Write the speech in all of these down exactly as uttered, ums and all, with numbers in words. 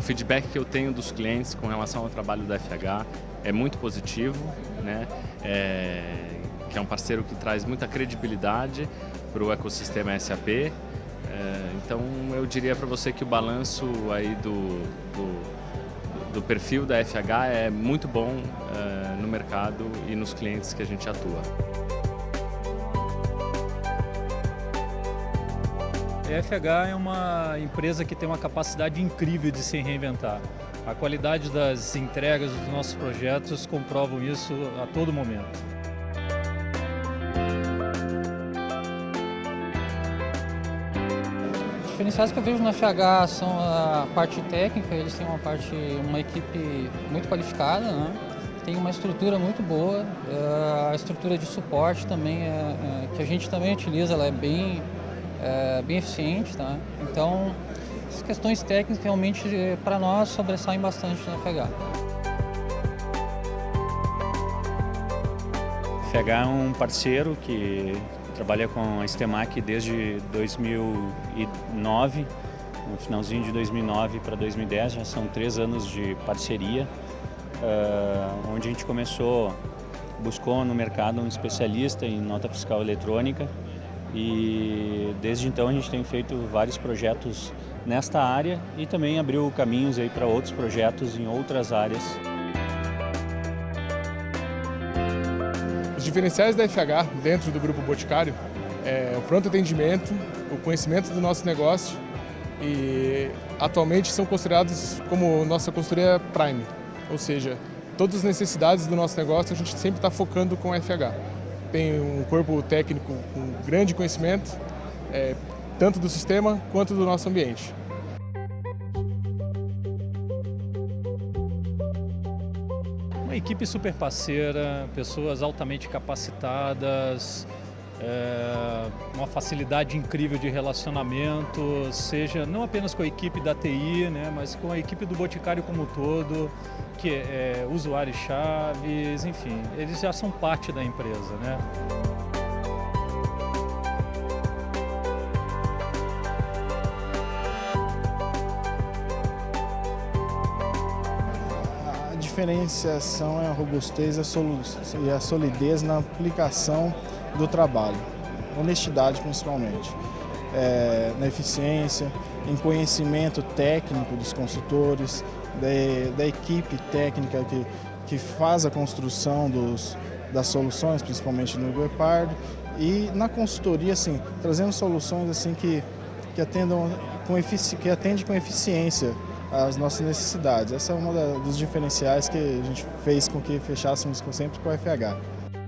feedback que eu tenho dos clientes com relação ao trabalho da F H é muito positivo, né? É, que é um parceiro que traz muita credibilidade para o ecossistema S A P. É, então eu diria para você que o balanço aí do, do, do perfil da F H é muito bom é, no mercado e nos clientes que a gente atua. A F H é uma empresa que tem uma capacidade incrível de se reinventar. A qualidade das entregas dos nossos projetos comprovam isso a todo momento. Os diferenciais que eu vejo na F H são a parte técnica, eles têm uma parte, uma equipe muito qualificada, né? Tem uma estrutura muito boa, a estrutura de suporte também, é, é, que a gente também utiliza, ela é bem, é, bem eficiente, tá? Então, as questões técnicas realmente para nós sobressaem bastante na F H. A F H é um parceiro que trabalha com a STEMAC desde dois mil e nove, no finalzinho de dois mil e nove para dois mil e dez, já são três anos de parceria, uh, onde a gente começou, buscou no mercado um especialista em nota fiscal eletrônica e desde então a gente tem feito vários projetos nesta área e também abriu caminhos aí para outros projetos em outras áreas. Os diferenciais da F H dentro do Grupo Boticário é o pronto atendimento, o conhecimento do nosso negócio e atualmente são considerados como nossa consultoria Prime, ou seja, todas as necessidades do nosso negócio a gente sempre está focando com a F H. Tem um corpo técnico com grande conhecimento, é, tanto do sistema quanto do nosso ambiente. Uma equipe super parceira, pessoas altamente capacitadas, é, uma facilidade incrível de relacionamento, seja não apenas com a equipe da T I, né, mas com a equipe do Boticário como um todo, que é, é usuários chaves, enfim, eles já são parte da empresa, né? A diferenciação é a robustez e a solidez na aplicação do trabalho, honestidade principalmente, é, na eficiência, em conhecimento técnico dos consultores, da, da equipe técnica que, que faz a construção dos, das soluções, principalmente no Guepardo, e na consultoria, assim, trazendo soluções assim, que, que, atendam com efici, que atende com eficiência as nossas necessidades. Essa é uma da, dos diferenciais que a gente fez com que fechássemos sempre com a F H.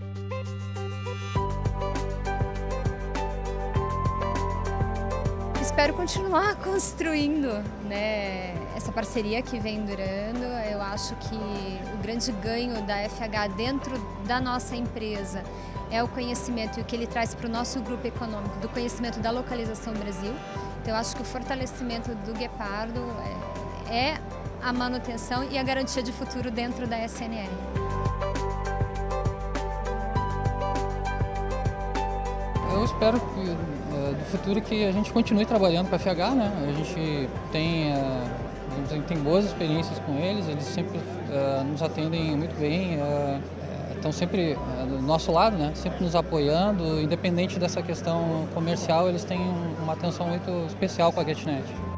Espero continuar construindo, né, essa parceria que vem durando. Eu acho que o grande ganho da F H dentro da nossa empresa é o conhecimento e o que ele traz para o nosso grupo econômico, do conhecimento da localização Brasil. Então eu acho que o fortalecimento do Guepardo é, é a manutenção e a garantia de futuro dentro da S N L. Eu espero que, do futuro que a gente continue trabalhando com a F H, né? A gente tem, uh, tem boas experiências com eles, eles sempre uh, nos atendem muito bem, uh, estão sempre uh, do nosso lado, né? Sempre nos apoiando, independente dessa questão comercial, eles têm uma atenção muito especial com a GetNet.